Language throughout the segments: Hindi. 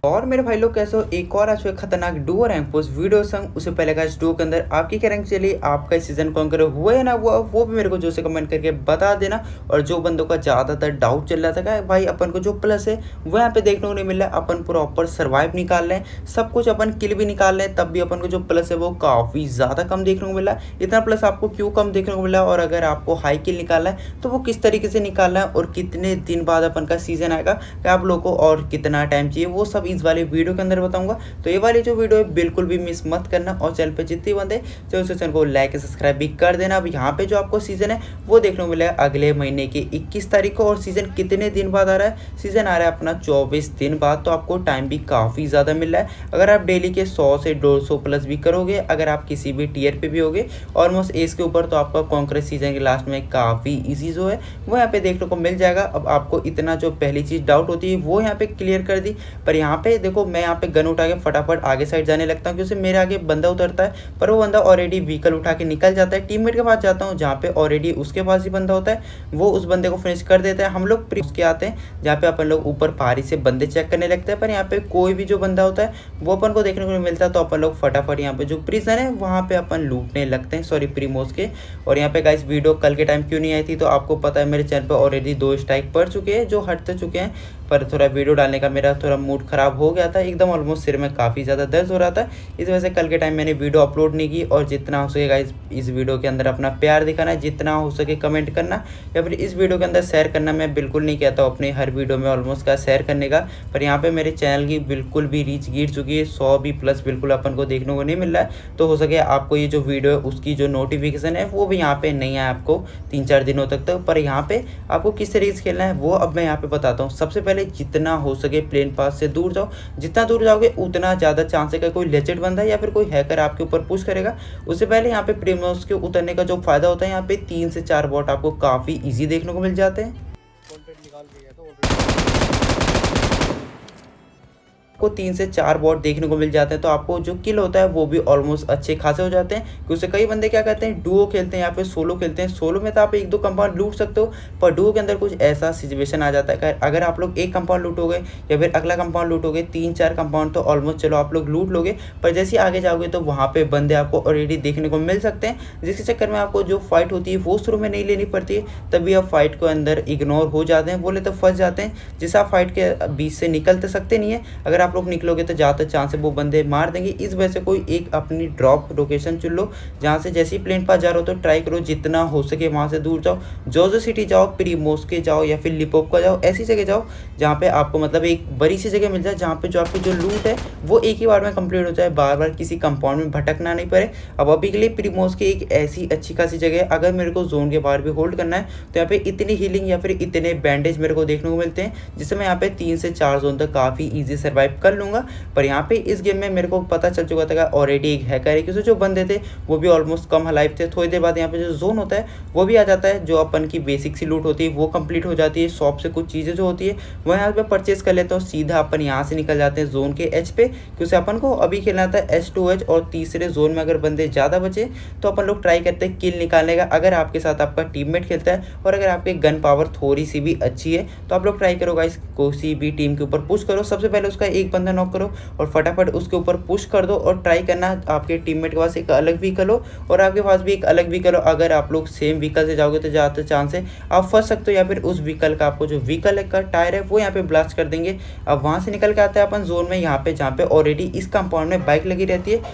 और मेरे भाई लोग कैसे हो, एक और आज खतरनाक डुओ रैंक पोस्ट वीडियो संग। उससे पहले गाइस डुओ के अंदर आपकी क्या रैंक चली, आपका सीजन कॉन्कर हुआ है ना वो भी मेरे को जो से कमेंट करके बता देना। और जो बंदों का ज़्यादातर डाउट चल रहा था कि भाई अपन को जो प्लस है वो यहाँ पे देखने को नहीं मिल रहा है, अपन प्रॉपर सर्वाइव निकाल रहे हैं, सब कुछ अपन किल भी निकाल रहे हैं, तब भी अपन को जो प्लस है वो काफ़ी ज़्यादा कम देखने को मिला है। इतना प्लस आपको क्यों कम देखने को मिला है, और अगर आपको हाई किल निकालना है तो वो किस तरीके से निकालना है, और कितने दिन बाद अपन का सीजन आएगा, कि आप लोगों को और कितना टाइम चाहिए, वो सब इस वाले वीडियो के अंदर बताऊंगा। तो ये वाली जो वीडियो है बिल्कुल भी मिस मत करना, और चैनल पे जितने बंदे तो उस चैनल को लाइक सब्सक्राइब भी कर देना। अब यहाँ पे जो आपको सीजन है वो देखने को मिलेगा अगले महीने की 21 तारीख को, और सीजन कितने दिन बाद आ रहा है, सीजन आ रहा है अपना 24 दिन बाद। तो आपको टाइम भी काफ़ी ज़्यादा मिल रहा है। अगर आप डेली के 100 से 150 प्लस भी करोगे, अगर आप किसी भी टीयर पे भी होगे ऑलमोस्ट एज के ऊपर, तो आपका कॉन्क्रेट सीजन के लास्ट में काफ़ी ईजी जो है वो यहाँ पे देखने को मिल जाएगा। अब आपको इतना जो पहली चीज़ डाउट होती है वो यहाँ पे क्लियर कर दी। पर यहाँ पे देखो, मैं यहाँ पे गन उठा के फटाफट आगे साइड जाने लगता हूँ, क्योंकि मेरे आगे बंदा उतरता है, पर वो बंदा ऑलरेडी व्हीकल उठा के निकल जाता है। टीममेट के पास जाता हूँ जहाँ पे ऑलरेडी उसके पास ही बंदा होता है, वो उस बंदे को फिनिश कर देता है। हम लोग उसके आते हैं जहाँ पे अपन लोग ऊपर पहाड़ी से बंदे चेक करने लगते हैं, पर यहाँ पे कोई भी जो बंदा होता है वो अपन को देखने को नहीं मिलता। तो अपन लोग फटाफट यहाँ पे जो प्रिजन है वहाँ पे अपन लूटने लगते हैं, सॉरी प्रीमोस के। और यहाँ पे गाइस वीडियो कल के टाइम क्यों नहीं आई थी, तो आपको पता है मेरे चैनल पे ऑलरेडी 2 स्ट्राइक पड़ चुके हैं जो हट चुके हैं, पर थोड़ा वीडियो डालने का मेरा थोड़ा मूड ख़राब हो गया था, एकदम ऑलमोस्ट सिर में काफ़ी ज़्यादा दर्द हो रहा था, इस वजह से कल के टाइम मैंने वीडियो अपलोड नहीं की। और जितना हो सके गाइस इस वीडियो के अंदर अपना प्यार दिखाना है, जितना हो सके कमेंट करना, या फिर इस वीडियो के अंदर शेयर करना। मैं बिल्कुल नहीं कहता हूँ अपने हर वीडियो में ऑलमोस्ट का शेयर करने का, पर यहाँ पर मेरे चैनल की बिल्कुल भी रीच गिर चुकी है, 100 भी प्लस बिल्कुल अपन को देखने को नहीं मिल रहा है। तो हो सके आपको ये जो वीडियो है उसकी जो नोटिफिकेशन है वो भी यहाँ पे नहीं आया आपको 3-4 दिनों तक। पर यहाँ पे आपको किस तरीके से खेलना है वो अब मैं यहाँ पे बताता हूँ। सबसे पहले जितना हो सके प्लेन पास से दूर जाओ, जितना दूर जाओगे उतना ज़्यादा चांस है कि कोई लेजेंड बंदा या फिर कोई हैकर आपके ऊपर पुश करेगा। उससे पहले यहाँ पे प्रीमोस के उतरने का जो फायदा होता है, यहाँ पे 3 से 4 बॉट आपको काफ़ी ईजी देखने को मिल जाते हैं। को 3 से 4 बॉट देखने को मिल जाते हैं, तो आपको जो किल होता है वो भी ऑलमोस्ट अच्छे खासे हो जाते हैं। क्योंकि कई बंदे क्या कहते हैं डुओ खेलते हैं या फिर सोलो खेलते हैं, सोलो में तो आप 1-2 कंपाउंड लूट सकते हो, पर डुओ के अंदर कुछ ऐसा सिचुएशन आ जाता है कि अगर आप लोग एक कंपाउंड लूटोगे या फिर अगला कंपाउंड लूटोगे, 3-4 कंपाउंड तो ऑलमोस्ट चलो आप लोग लूट लोगे, पर जैसे आगे जाओगे तो वहाँ पर बंदे आपको ऑलरेडी देखने को मिल सकते हैं, जिसके चक्कर में आपको जो फाइट होती है वो शुरू में नहीं लेनी पड़ती है, तभी आप फाइट को अंदर इग्नोर हो जाते हैं, बोले तो फंस जाते हैं, जिससे आप फाइट के बीच से निकल सकते नहीं है। अगर आप लोग निकलोगे तो ज़्यादा चांस है वो बंदे मार देंगे। इस वजह से कोई एक अपनी ड्रॉप लोकेशन चुन लो, जहाँ से जैसे ही प्लेन पास जा रहे हो तो ट्राई करो जितना हो सके वहाँ से दूर जाओ, जोजो सिटी जाओ, प्रीमोस के जाओ, या फिर लिपोप का जाओ, ऐसी जगह जाओ जहाँ पे आपको मतलब एक बड़ी सी जगह मिल जाए, जहाँ पे जो आपकी जो लूट है वो एक ही बार में कंप्लीट हो जाए, बार बार किसी कंपाउंड में भटकना नहीं पड़े। अब अभी के लिए प्रीमोस की एक ऐसी अच्छी खासी जगह है, अगर मेरे को जोन के बाहर भी होल्ड करना है तो यहाँ पे इतनी हीलिंग या फिर इतने बैंडेज मेरे को देखने को मिलते हैं, जिससे मैं यहाँ पे 3 से 4 जोन तक काफ़ी ईजी सर्वाइव कर लूँगा। पर यहाँ पे इस गेम में मेरे को पता चल चुका था कि ऑलरेडी एक हैकर है, क्योंकि जो बंदे थे वो भी ऑलमोस्ट कम हलाइव थे। थोड़ी देर बाद यहाँ पे जो जोन होता है वो भी आ जाता है, जो अपन की बेसिक सी लूट होती है वो कंप्लीट हो जाती है, शॉप से कुछ चीज़ें जो होती है वो यहाँ पे परचेस कर लेते हो, सीधा अपन यहाँ से निकल जाते हैं जोन के एच पे, क्योंकि अपन को अभी खेलना था H2H। और तीसरे जोन में अगर बंदे ज़्यादा बचे तो अपन लोग ट्राई करते हैं किल निकालने का। अगर आपके साथ आपका टीममेट खेलता है और अगर आपकी गन पावर थोड़ी सी भी अच्छी है तो आप लोग ट्राई करो गाइस, किसी भी टीम के ऊपर पुश करो, सबसे पहले उसका एक बंदा नॉक करो और फटाफट उसके ऊपर पुश कर दो, और ट्राई करना आपके टीममेट के पास एक अलग व्हीकल हो और आपके पास भी एक अलग व्हीकल हो। अगर आप लोग सेम व्हीकल से जाओगे तो ज़्यादा चांस है आप फंस सकते हो, या फिर उस व्हीकल का आपको जो व्हीकल का टायर है वो यहाँ पे ब्लास्ट कर देंगे। अब वहाँ से निकल के आते हैं अपन जोन में, यहाँ पे जहाँ पे ऑलरेडी इस कंपाउंड में बाइक लगी रहती है।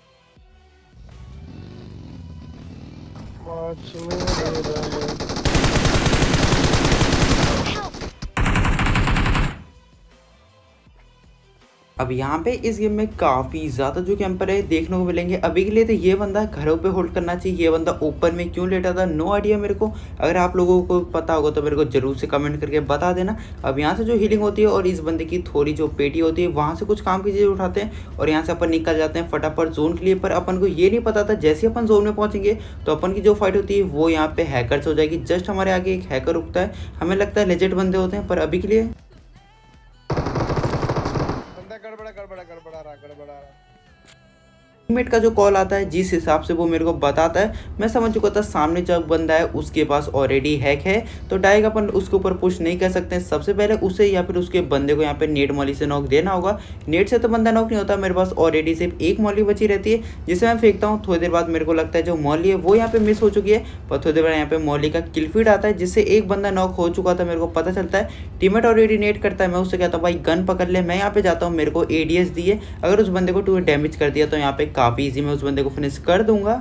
अब यहाँ पे इस गेम में काफ़ी ज़्यादा जो कैंपर है देखने को मिलेंगे। अभी के लिए तो ये बंदा घरों पे होल्ड करना चाहिए, ये बंदा ऊपर में क्यों लेटा था नो आइडिया मेरे को। अगर आप लोगों को पता होगा तो मेरे को जरूर से कमेंट करके बता देना। अब यहाँ से जो हीलिंग होती है और इस बंदे की थोड़ी जो पेटी होती है वहाँ से कुछ काम की चीज़ें उठाते हैं और यहाँ से अपन निकल जाते हैं फटाफट जोन के लिए। पर अपन को ये नहीं पता था जैसे अपन जोन में पहुँचेंगे तो अपन की जो फाइट होती है वो यहाँ पे हैकर से हो जाएगी। जस्ट हमारे आगे एक हैकर रुकता है, हमें लगता है लेजेंड बंदे होते हैं, पर अभी के लिए गड़बड़ा रहा। टीममेट का जो कॉल आता है जिस हिसाब से वो मेरे को बताता है, मैं समझ चुका था सामने जो बंदा है उसके पास ऑलरेडी हैक है, तो डायरेक्ट अपन उसके ऊपर पुश नहीं कर सकते। सबसे पहले उसे या फिर उसके बंदे को यहाँ पे नेट मॉली से नॉक देना होगा। नेट से तो बंदा नॉक नहीं होता, मेरे पास ऑलरेडी सिर्फ एक मॉली बची रहती है जिसे मैं फेंकता हूँ। थोड़ी देर बाद मेरे को लगता है जो मॉली है वो यहाँ पे मिस हो चुकी है, पर थोड़ी देर बाद यहाँ पे मॉली का किल फीड आता है जिससे एक बंदा नॉक हो चुका था, मेरे को पता चलता है। टीममेट ऑलरेडी नेट करता है, मैं उससे कहता हूँ भाई गन पकड़ ले। मैं यहाँ पे जाता हूँ, मेरे को एडीएस दिए, अगर उस बंदे को 2 डैमेज कर दिया तो यहाँ पे काफ़ी ईजी मैं उस बंदे को फिनिश कर दूंगा।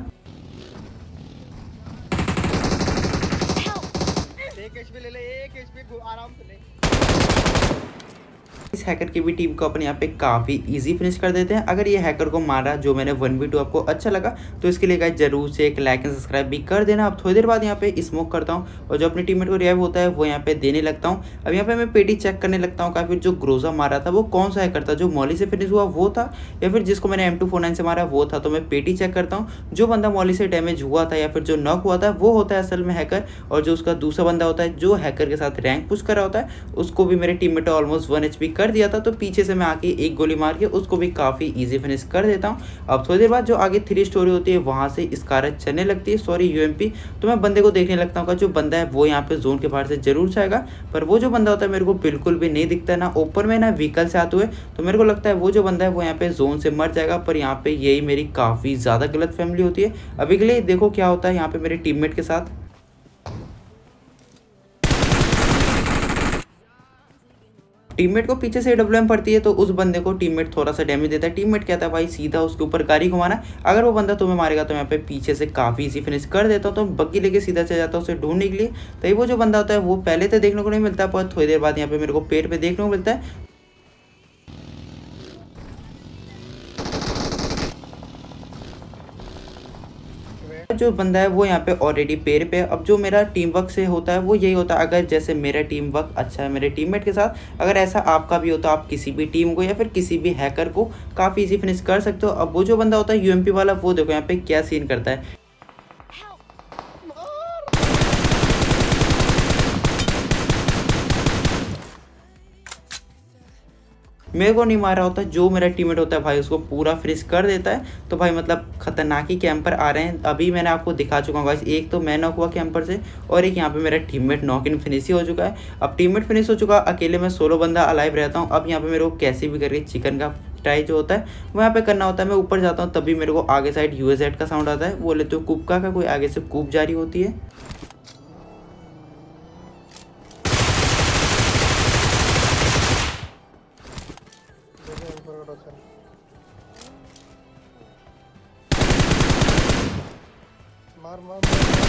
एक एचपी ले ले, एक एचपी आराम से ले। इस हैकर की भी टीम को अपन यहाँ पे काफ़ी इजी फिनिश कर देते हैं। अगर ये हैकर को मारा जो मैंने 1v2 आपको अच्छा लगा तो इसके लिए गाइस जरूर से एक लाइक एंड सब्सक्राइब भी कर देना। अब थोड़ी देर बाद यहाँ पे स्मोक करता हूँ और जो अपने टीममेट को रिवाइव होता है वो यहाँ पे देने लगता हूँ। अब यहाँ पे मैं पेटी चेक करने लगता हूँ काफ़ी जो ग्रोजा मारा था वो कौन सा हैकर था, जो मॉली से फिनिश हुआ वो था या फिर जिसको मैंने M249 से मारा वो था। तो मैं पेटी चेक करता हूँ, जो बंदा मॉली से डैमेज हुआ था या फिर जो नॉक हुआ था वो होता है असल में हैकर, और जो उसका दूसरा बंदा होता है जो हैकर के साथ रैंक पुश कर रहा होता है उसको भी मेरे टीममेट ऑलमोस्ट 1 HP कर दिया था। तो पीछे से मैं आके एक गोली मार के उसको भी काफ़ी इजी फिनिश कर देता हूँ। अब थोड़ी देर बाद जो आगे 3 स्टोरी होती है वहाँ से स्कारज चलने लगती है, सॉरी UMP। तो मैं बंदे को देखने लगता हूँ, जो बंदा है वो यहाँ पे जोन के बाहर से जरूर जाएगा, पर वो जो बंदा होता है मेरे को बिल्कुल भी नहीं दिखता, ना ऊपर में ना व्हीकल से आते हुए। तो मेरे को लगता है वो जो बंदा है वो यहाँ पे जोन से मर जाएगा, पर यहाँ पे यही मेरी काफ़ी ज़्यादा गलत फैमिली होती है। अभी के लिए देखो क्या होता है यहाँ पे मेरे टीममेट के साथ। टीममेट को पीछे से AWM पड़ती है तो उस बंदे को टीममेट थोड़ा सा डैमेज देता है। टीममेट कहता है भाई सीधा उसके ऊपर गाड़ी घुमाना, अगर वो बंदा तुम्हें मारेगा तो यहाँ पे पीछे से काफ़ी इजी फिनिश कर देता हूँ। तो बग्गी लेके सीधा चल जाता हूँ उसे ढूंढने के लिए। तभी वो जो बंदा होता है वो पहले तो देखने को नहीं मिलता, पर थोड़ी देर बाद यहाँ पे मेरे को पेड़ पे देखने को मिलता है। जो बंदा है वो यहाँ पे ऑलरेडी पेड़ पे। अब जो मेरा टीम वर्क से होता है वो यही होता है, अगर जैसे मेरा टीम वर्क अच्छा है मेरे टीममेट के साथ, अगर ऐसा आपका भी होता आप किसी भी टीम को या फिर किसी भी हैकर को काफ़ी इजी फिनिश कर सकते हो। अब वो जो बंदा होता है UMP वाला, वो देखो यहाँ पे क्या सीन करता है। मेरे को नहीं मारा होता, जो मेरा टीममेट होता है भाई उसको पूरा फिनिश कर देता है। तो भाई मतलब खतरनाक ही कैंपर आ रहे हैं। अभी मैंने आपको दिखा चुका हूँ गाइस, एक तो मैं नॉक हुआ कैंपर से और एक यहाँ पे मेरा टीममेट नॉक इन फिनिश ही हो चुका है। अब टीममेट फिनिश हो चुका, अकेले मैं 16 बंदा अलाइव रहता हूँ। अब यहाँ पे मेरे को कैसे भी करके चिकन का ट्राई जो होता है वो यहाँ पे करना होता है। मैं ऊपर जाता हूँ तभी मेरे को आगे साइड UAZ का साउंड आता है, बोले तो कुपका का कोई आगे से कूप जारी होती है। मार मार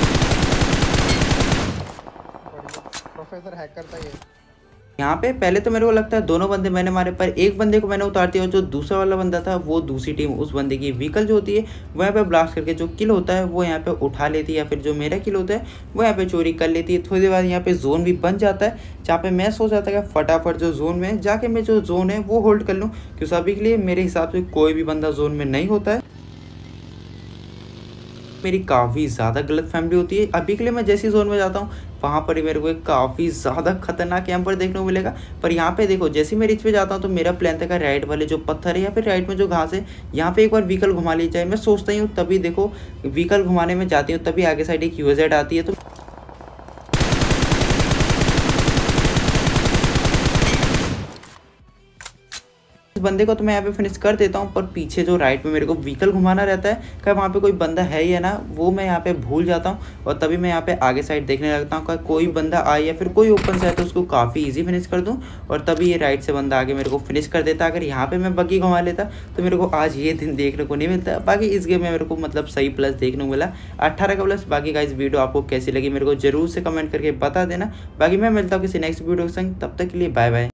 प्रोफेसर हैकर था ये। यहाँ पे पहले तो मेरे को लगता है दोनों बंदे मैंने मारे, पर एक बंदे को मैंने उतार दिया और जो दूसरा वाला बंदा था वो दूसरी टीम उस बंदे की व्हीकल जो होती है वो यहाँ पे ब्लास्ट करके जो किल होता है वो यहाँ पे उठा लेती है, या फिर जो मेरा किल होता है वो यहाँ पे चोरी कर लेती है। थोड़ी देर बाद यहाँ पे जोन भी बन जाता है, जहाँ पे मैं सोच जाता है कि फटाफट जो जोन में जाके मैं जो जोन है वो होल्ड कर लूँ, क्योंकि अभी के लिए मेरे हिसाब से कोई भी बंदा जोन में नहीं होता है। मेरी काफ़ी ज़्यादा गलत फैमिली होती है। अभी के लिए मैं जैसी जोन में जाता हूँ वहाँ पर ही मेरे को एक काफ़ी ज़्यादा खतरनाक कैंपर देखने को मिलेगा। पर यहाँ पे देखो जैसे मैं रिच पे जाता हूँ तो मेरा प्लान था राइट वाले जो पत्थर है या फिर राइट में जो घास है यहाँ पे एक बार व्हीकल घुमा ली जाए। मैं सोचता ही हूँ, तभी देखो व्हीकल घुमाने में जाती हूँ तभी आगे साइड एक UAZ आती है। तो इस बंदे को तो मैं यहाँ पे फिनिश कर देता हूँ, पर पीछे जो राइट में मेरे को व्हीकल घुमाना रहता है कि वहाँ पे कोई बंदा है या ना, वो मैं यहाँ पे भूल जाता हूँ और तभी मैं यहाँ पे आगे साइड देखने लगता हूँ कि कोई बंदा आए या फिर कोई ओपन से आए तो उसको काफ़ी इजी फिनिश कर दूँ, और तभी ये राइट से बंदा आगे मेरे को फिनिश कर देता। अगर यहाँ पे मैं बग्गी घुमा लेता तो मेरे को आज ये दिन देखने को नहीं मिलता। बाकी इस गेम में मेरे को मतलब सही प्लस देखने को मिला, 18 का प्लस। बाकी गाइस वीडियो आपको कैसी लगी मेरे को जरूर से कमेंट करके बता देना। बाकी मैं मिलता हूँ किसी नेक्स्ट वीडियो के संग, तब तक के लिए बाय बाय।